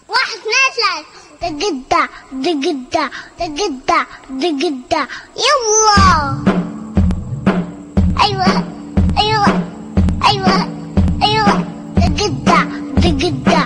واحد اثنين ثلاثة. دقدة دقدة دقدة دقدة. يلا. أيوة أيوة أيوة أيوة. دقدة دقدة